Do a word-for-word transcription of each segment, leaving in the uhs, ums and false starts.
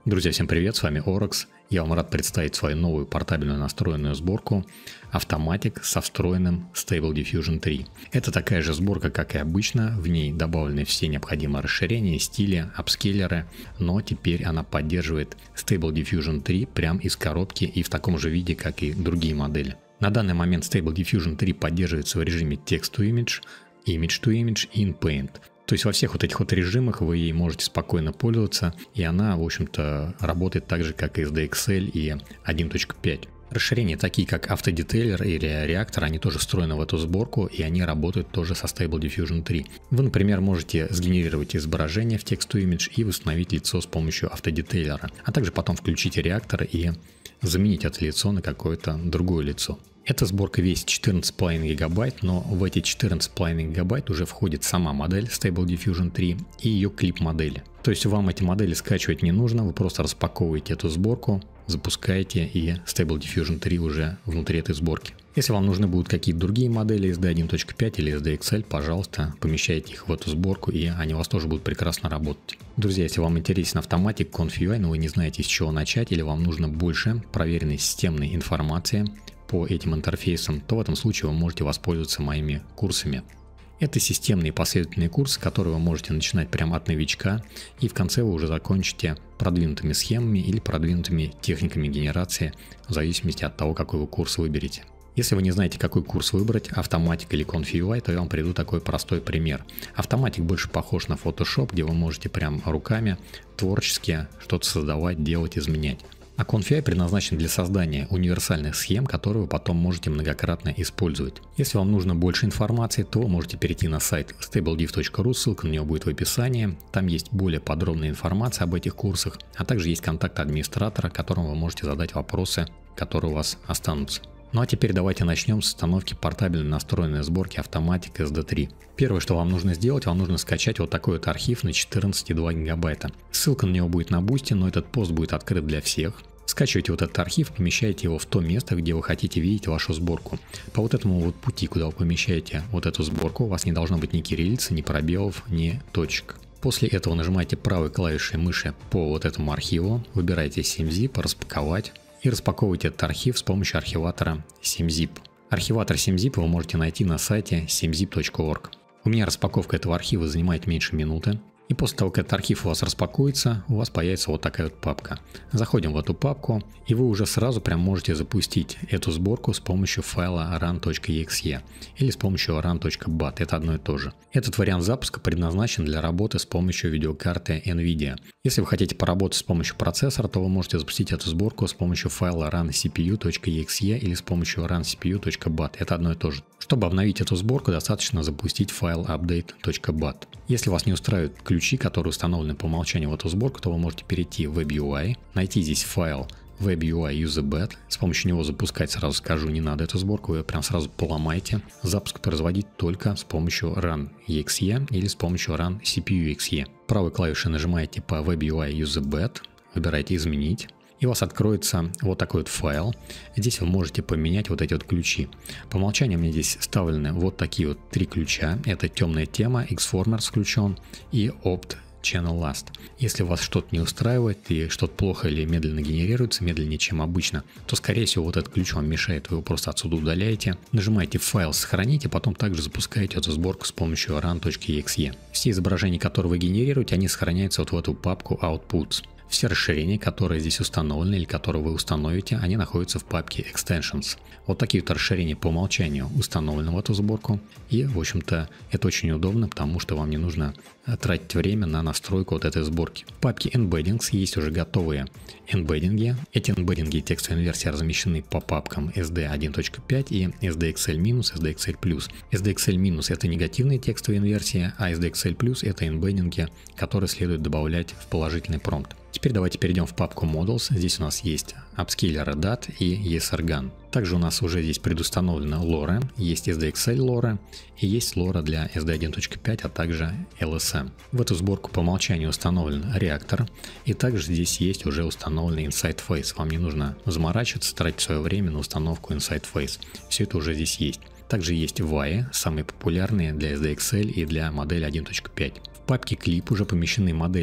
Друзья, всем привет, с вами Оракс. Я вам рад представить свою новую портабельную настроенную сборку Automatic со встроенным Stable Diffusion три. Это такая же сборка, как и обычно, в ней добавлены все необходимые расширения, стили, апскейлеры, но теперь она поддерживает Stable Diffusion три прямо из коробки и в таком же виде, как и другие модели. На данный момент Stable Diffusion три поддерживается в режиме Text-to-Image, Image-to-Image и InPaint. То есть во всех вот этих вот режимах вы ей можете спокойно пользоваться, и она, в общем-то, работает так же, как и эс ди экс эль и один точка пять. Расширения такие, как Autodetailer или Reactor, они тоже встроены в эту сборку, и они работают тоже со Stable Diffusion три. Вы, например, можете сгенерировать изображение в Text-to-Image и восстановить лицо с помощью Autodetailer, а также потом включить Reactor и заменить это лицо на какое-то другое лицо. Эта сборка весит четырнадцать и пять гигабайт, но в эти четырнадцать и пять гигабайт уже входит сама модель Stable Diffusion три и ее клип-модели. То есть вам эти модели скачивать не нужно, вы просто распаковываете эту сборку, запускаете, и Stable Diffusion три уже внутри этой сборки. Если вам нужны будут какие-то другие модели эс ди один точка пять или эс ди экс эль, пожалуйста, помещайте их в эту сборку, и они у вас тоже будут прекрасно работать. Друзья, если вам интересен Automatic Conf.ua, но вы не знаете, с чего начать, или вам нужно больше проверенной системной информации по этим интерфейсам, то в этом случае вы можете воспользоваться моими курсами. Это системные последовательные курсы, которые вы можете начинать прямо от новичка, и в конце вы уже закончите продвинутыми схемами или продвинутыми техниками генерации, в зависимости от того, какой вы курс выберете. Если вы не знаете, какой курс выбрать, Automatic или Conf.ua, то я вам приведу такой простой пример. Automatic больше похож на Photoshop, где вы можете прям руками творчески что-то создавать, делать, изменять. А Conf.ua предназначен для создания универсальных схем, которые вы потом можете многократно использовать. Если вам нужно больше информации, то вы можете перейти на сайт stablediff точка ру, ссылка на него будет в описании. Там есть более подробная информация об этих курсах, а также есть контакт администратора, которому вы можете задать вопросы, которые у вас останутся. Ну а теперь давайте начнем с установки портабельной настроенной сборки Automatic эс ди три. Первое, что вам нужно сделать, вам нужно скачать вот такой вот архив на четырнадцать и два гигабайта. Ссылка на него будет на Boosty, но этот пост будет открыт для всех. Скачивайте вот этот архив, помещайте его в то место, где вы хотите видеть вашу сборку. По вот этому вот пути, куда вы помещаете вот эту сборку, у вас не должно быть ни кириллицы, ни пробелов, ни точек. После этого нажимаете правой клавишей мыши по вот этому архиву, выбираете симзип, распаковать. И распаковывайте этот архив с помощью архиватора симзип. Архиватор симзип вы можете найти на сайте simzip точка орг. У меня распаковка этого архива занимает меньше минуты. И после того, как этот архив у вас распакуется, у вас появится вот такая вот папка. Заходим в эту папку, и вы уже сразу прям можете запустить эту сборку с помощью файла run точка и экс и или с помощью run точка bat. Это одно и то же. Этот вариант запуска предназначен для работы с помощью видеокарты NVIDIA. Если вы хотите поработать с помощью процессора, то вы можете запустить эту сборку с помощью файла run си пи ю точка и экс и или с помощью run си пи ю точка bat. Это одно и то же. Чтобы обновить эту сборку, достаточно запустить файл update точка bat. Если вас не устраивают ключи, которые установлены по умолчанию в эту сборку, то вы можете перейти в WebUI, найти здесь файл WebUI UseBet. С помощью него запускать, сразу скажу, не надо эту сборку, вы ее прям сразу поломайте. Запуск производить только с помощью run и экс и или с помощью run си пи ю экс и. Правой клавишей нажимаете по WebUI UseBet, выбираете «Изменить». И у вас откроется вот такой вот файл. Здесь вы можете поменять вот эти вот ключи. По умолчанию мне здесь вставлены вот такие вот три ключа. Это темная тема, Xformer включен и Opt Channel Last. Если вас что-то не устраивает и что-то плохо или медленно генерируется, медленнее, чем обычно, то, скорее всего, вот этот ключ вам мешает, вы его просто отсюда удаляете, нажимаете «Файл», «Сохранить», и потом также запускаете эту сборку с помощью run точка и экс и. Все изображения, которые вы генерируете, они сохраняются вот в эту папку Outputs. Все расширения, которые здесь установлены или которые вы установите, они находятся в папке Extensions. Вот такие вот расширения по умолчанию установлены в эту сборку. И, в общем-то, это очень удобно, потому что вам не нужно тратить время на настройку вот этой сборки. В папке Embeddings есть уже готовые эмбеддинги. Эти эмбеддинги текстовой инверсии размещены по папкам эс ди один точка пять и эс ди экс эль минус, эс ди экс эль плюс. эс ди экс эль минус это негативные текстовые инверсии, а эс ди экс эль плюс это эмбеддинги, которые следует добавлять в положительный промпт. Теперь давайте перейдем в папку Models. Здесь у нас есть Upscaler dat и ESRGAN. Также у нас уже здесь предустановлена LoRa, есть эс ди экс эль LoRa и есть LoRa для эс ди один точка пять, а также эл эс эм. В эту сборку по умолчанию установлен реактор, и также здесь есть уже установленный Inside Face. Вам не нужно заморачиваться, тратить свое время на установку Inside Face. Все это уже здесь есть. Также есть вай, самые популярные для эс ди экс эль и для модели один точка пять. В папке Clip уже помещены модели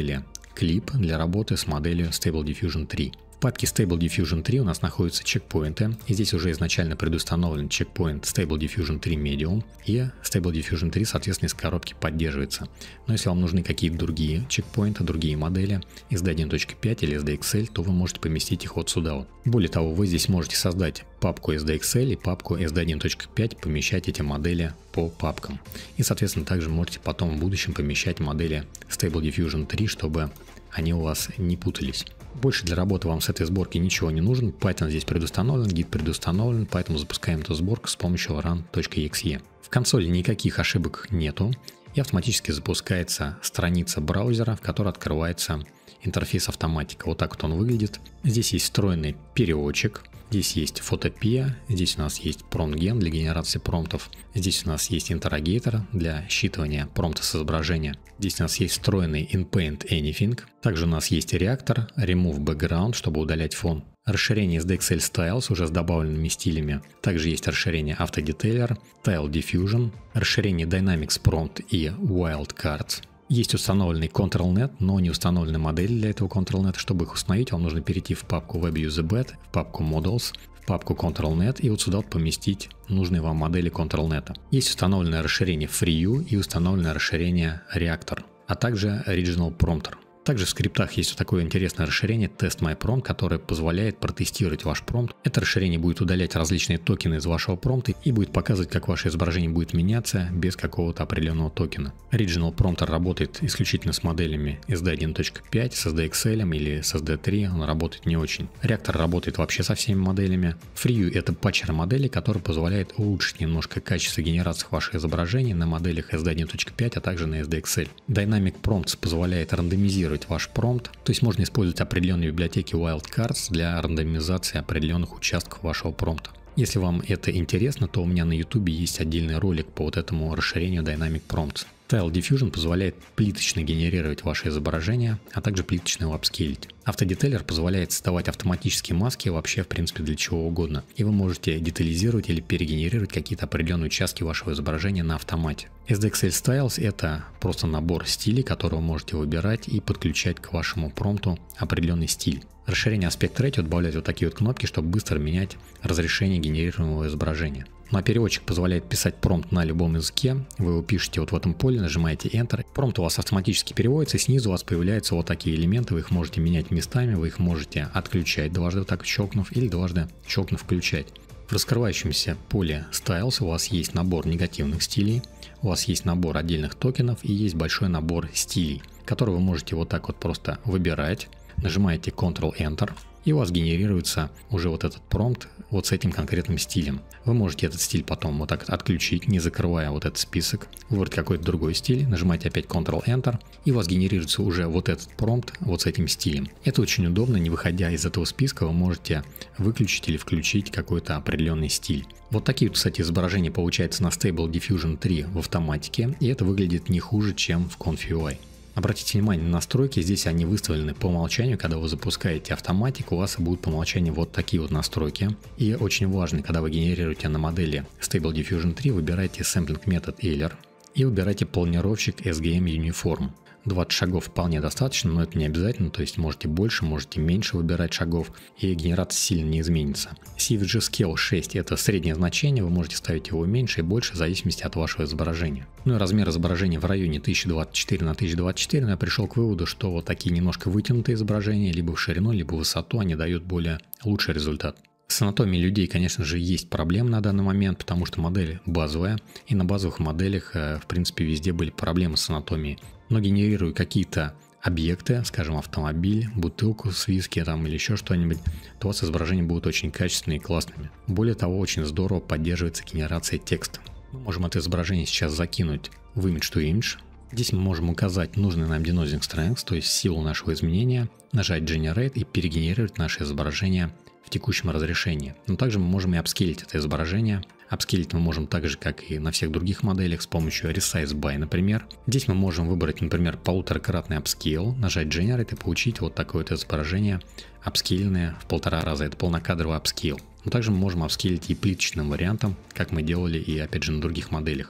клип для работы с моделью Stable Diffusion три. В папке Stable Diffusion три у нас находятся чекпоинты, и здесь уже изначально предустановлен чекпоинт Stable Diffusion три Medium, и Stable Diffusion три, соответственно, из коробки поддерживается. Но если вам нужны какие-то другие чекпоинты, другие модели эс ди один точка пять или эс ди экс эл, то вы можете поместить их вот сюда вот. Более того, вы здесь можете создать папку эс ди экс эл и папку эс ди один точка пять, помещать эти модели по папкам. И, соответственно, также можете потом в будущем помещать модели Stable Diffusion три, чтобы они у вас не путались. Больше для работы вам с этой сборки ничего не нужно. Python здесь предустановлен, гид предустановлен, поэтому запускаем эту сборку с помощью run точка и экс и. В консоли никаких ошибок нету, и автоматически запускается страница браузера, в которой открывается интерфейс автоматика. Вот так вот он выглядит. Здесь есть встроенный переводчик. Здесь есть фотопия, здесь у нас есть промпт-ген для генерации промптов, здесь у нас есть интеррогейтор для считывания промпта с изображения, здесь у нас есть встроенный inpaint anything, также у нас есть реактор, remove background, чтобы удалять фон, расширение эс ди экс эл Styles уже с добавленными стилями, также есть расширение Autodetailer, Tile Diffusion, расширение Dynamics Prompt и Wildcards. Есть установленный ControlNet, но не установлены модели для этого ControlNet. Чтобы их установить, вам нужно перейти в папку WebUseBet, в папку Models, в папку ControlNet и вот сюда вот поместить нужные вам модели ControlNet. Есть установленное расширение FreeU и установленное расширение Reactor, а также Original Prompter. Также в скриптах есть вот такое интересное расширение TestMyPrompt, которое позволяет протестировать ваш промпт. Это расширение будет удалять различные токены из вашего промпта и будет показывать, как ваше изображение будет меняться без какого-то определенного токена. Original Prompter работает исключительно с моделями эс ди один точка пять, с эс ди экс эл или с эс ди три, он работает не очень. Reactor работает вообще со всеми моделями. FreeU — это патчер модели, который позволяет улучшить немножко качество генерации ваших изображений на моделях эс ди один точка пять, а также на эс ди экс эл. Dynamic Prompts позволяет рандомизировать ваш промпт, то есть можно использовать определенные библиотеки Wildcards для рандомизации определенных участков вашего промпта. Если вам это интересно, то у меня на YouTube есть отдельный ролик по вот этому расширению Dynamic Prompts. Tile Diffusion позволяет плиточно генерировать ваше изображение, а также плиточно его апскейлить. Autodetailer позволяет создавать автоматические маски вообще в принципе для чего угодно. И вы можете детализировать или перегенерировать какие-то определенные участки вашего изображения на автомате. эс ди экс эл Styles — это просто набор стилей, который вы можете выбирать и подключать к вашему промпту определенный стиль. Расширение Aspect Ratio добавляет вот такие вот кнопки, чтобы быстро менять разрешение генерируемого изображения. Ну а переводчик позволяет писать промпт на любом языке. Вы его пишете вот в этом поле, нажимаете Enter. Промпт у вас автоматически переводится, и снизу у вас появляются вот такие элементы. Вы их можете менять местами, вы их можете отключать дважды вот так щелкнув или дважды щелкнув включать. В раскрывающемся поле Styles у вас есть набор негативных стилей, у вас есть набор отдельных токенов и есть большой набор стилей, который вы можете вот так вот просто выбирать. Нажимаете Ctrl-Enter, и у вас генерируется уже вот этот промпт вот с этим конкретным стилем. Вы можете этот стиль потом вот так отключить, не закрывая вот этот список, выбрать какой-то другой стиль, нажимаете опять Ctrl-Enter, и у вас генерируется уже вот этот промпт вот с этим стилем. Это очень удобно, не выходя из этого списка, вы можете выключить или включить какой-то определенный стиль. Вот такие вот, кстати, изображения получаются на Stable Diffusion три в автоматике, и это выглядит не хуже, чем в ConfUI. Обратите внимание на настройки, здесь они выставлены по умолчанию. Когда вы запускаете автоматик, у вас будут по умолчанию вот такие вот настройки. И очень важно, когда вы генерируете на модели Stable Diffusion три, выбирайте Sampling метод Euler и выбирайте планировщик эс джи эм Uniform. двадцать шагов вполне достаточно, но это не обязательно, то есть можете больше, можете меньше выбирать шагов, и генерация сильно не изменится. си эф джи Scale шесть — это среднее значение, вы можете ставить его меньше и больше в зависимости от вашего изображения. Ну и размер изображения в районе тысяча двадцать четыре на тысяча двадцать четыре, но я пришел к выводу, что вот такие немножко вытянутые изображения, либо в ширину, либо в высоту, они дают более лучший результат. С анатомией людей, конечно же, есть проблемы на данный момент, потому что модель базовая, и на базовых моделях, в принципе, везде были проблемы с анатомией. Но генерируя какие-то объекты, скажем, автомобиль, бутылку с виски там, или еще что-нибудь, то у вас изображения будут очень качественными и классными. Более того, очень здорово поддерживается генерация текста. Мы можем это изображение сейчас закинуть в Image to Image. Здесь мы можем указать нужный нам denoising strength, то есть силу нашего изменения, нажать Generate и перегенерировать наше изображение в текущем разрешении. Но также мы можем и апскейлить это изображение. Апскейлить мы можем так же, как и на всех других моделях, с помощью Resize By, например. Здесь мы можем выбрать, например, полуторакратный апскейл, нажать Generate и получить вот такое вот изображение, апскейленное в полтора раза. Это полнокадровый апскейл. Но также мы можем апскейлить и плиточным вариантом, как мы делали и опять же на других моделях.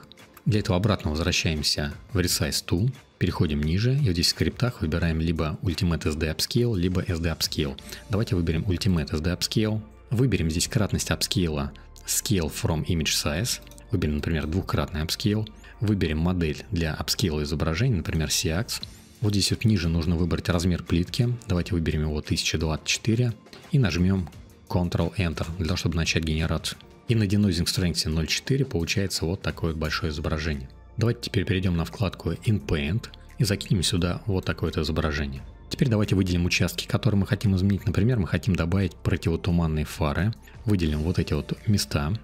Для этого обратно возвращаемся в Resize Tool, переходим ниже, и вот здесь в скриптах выбираем либо Ultimate эс ди Upscale, либо эс ди Upscale. Давайте выберем Ultimate эс ди Upscale, выберем здесь кратность апскейла Scale from Image Size, выберем, например, двухкратный Upscale, выберем модель для апскейла изображения, например, си экс. Вот здесь вот ниже нужно выбрать размер плитки, давайте выберем его тысяча двадцать четыре и нажмем контрол-Enter для того, чтобы начать генерацию. И на Denoising Strength ноль целых четыре получается вот такое вот большое изображение. Давайте теперь перейдем на вкладку In Paint и закинем сюда вот такое вот изображение. Теперь давайте выделим участки, которые мы хотим изменить. Например, мы хотим добавить противотуманные фары. Выделим вот эти вот места.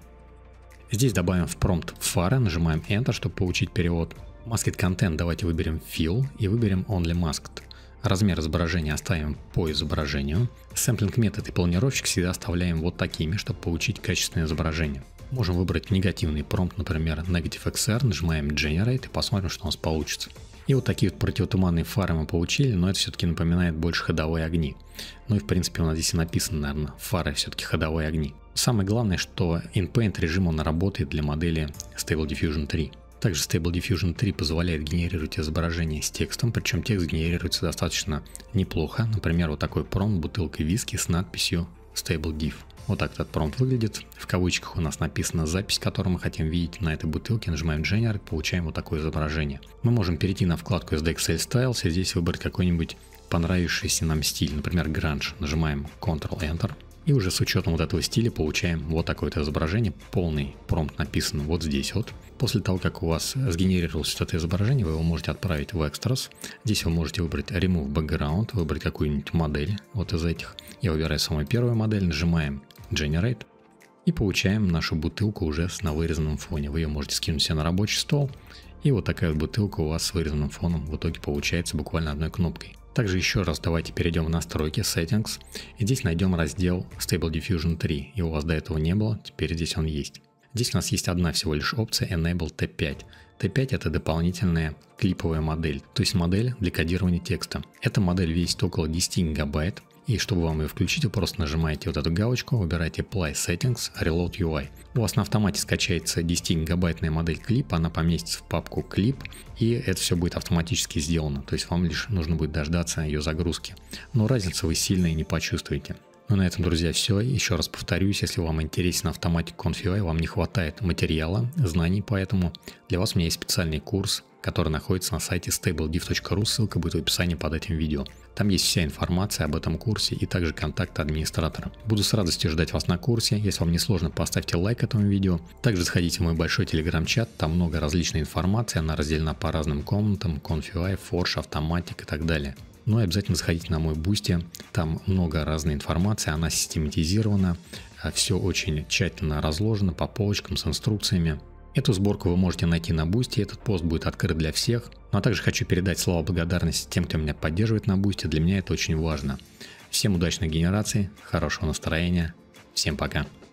Здесь добавим в промпт фары, нажимаем Enter, чтобы получить перевод. Masked Content давайте выберем Fill и выберем Only Masked. Размер изображения оставим по изображению. Сэмплинг метод и планировщик всегда оставляем вот такими, чтобы получить качественное изображение. Можем выбрать негативный промпт, например, Negative икс ар, нажимаем Generate и посмотрим, что у нас получится. И вот такие вот противотуманные фары мы получили, но это все-таки напоминает больше ходовые огни. Ну и в принципе у нас здесь и написано, наверное, фары все-таки ходовые огни. Самое главное, что InPaint режим он работает для модели Stable Diffusion три. Также Stable Diffusion три позволяет генерировать изображение с текстом, причем текст генерируется достаточно неплохо. Например, вот такой промпт бутылкой виски с надписью Stable Diff. Вот так этот промпт выглядит. В кавычках у нас написана запись, которую мы хотим видеть на этой бутылке. Нажимаем Generate, получаем вот такое изображение. Мы можем перейти на вкладку эс ди экс эл Styles и здесь выбрать какой-нибудь понравившийся нам стиль, например, Grunge. Нажимаем контрол-Enter. И уже с учетом вот этого стиля получаем вот такое вот изображение. Полный промпт написан вот здесь вот. После того, как у вас сгенерировалось это изображение, вы его можете отправить в Extras. Здесь вы можете выбрать Remove Background, выбрать какую-нибудь модель вот из этих. Я выбираю самую первую модель, нажимаем Generate и получаем нашу бутылку уже на вырезанном фоне. Вы ее можете скинуть себе на рабочий стол. И вот такая вот бутылка у вас с вырезанным фоном в итоге получается буквально одной кнопкой. Также еще раз давайте перейдем в настройки Settings. И здесь найдем раздел Stable Diffusion три. Его у вас до этого не было, теперь здесь он есть. Здесь у нас есть одна всего лишь опция Enable ти пять. ти пять это дополнительная клиповая модель, то есть модель для кодирования текста. Эта модель весит около десяти гигабайт. И чтобы вам ее включить, вы просто нажимаете вот эту галочку, выбираете Apply Settings, Reload ю ай. У вас на автомате скачается десятигигабайтная модель клипа, она поместится в папку клип, и это все будет автоматически сделано. То есть вам лишь нужно будет дождаться ее загрузки. Но разницы вы сильно и не почувствуете. Ну на этом, друзья, все. Еще раз повторюсь, если вам интересен автоматик конф ю ай, вам не хватает материала, знаний, поэтому для вас у меня есть специальный курс, который находится на сайте stablediff точка ру, ссылка будет в описании под этим видео. Там есть вся информация об этом курсе и также контакты администратора. Буду с радостью ждать вас на курсе. Если вам не сложно, поставьте лайк этому видео. Также заходите в мой большой телеграм-чат, там много различной информации, она разделена по разным комнатам, конф ю ай, Forge, автоматик и так далее. Ну и обязательно заходите на мой Boosty, там много разной информации, она систематизирована, все очень тщательно разложено по полочкам с инструкциями. Эту сборку вы можете найти на Boosty, этот пост будет открыт для всех. Ну а также хочу передать слова благодарности тем, кто меня поддерживает на Boosty, для меня это очень важно. Всем удачной генерации, хорошего настроения, всем пока.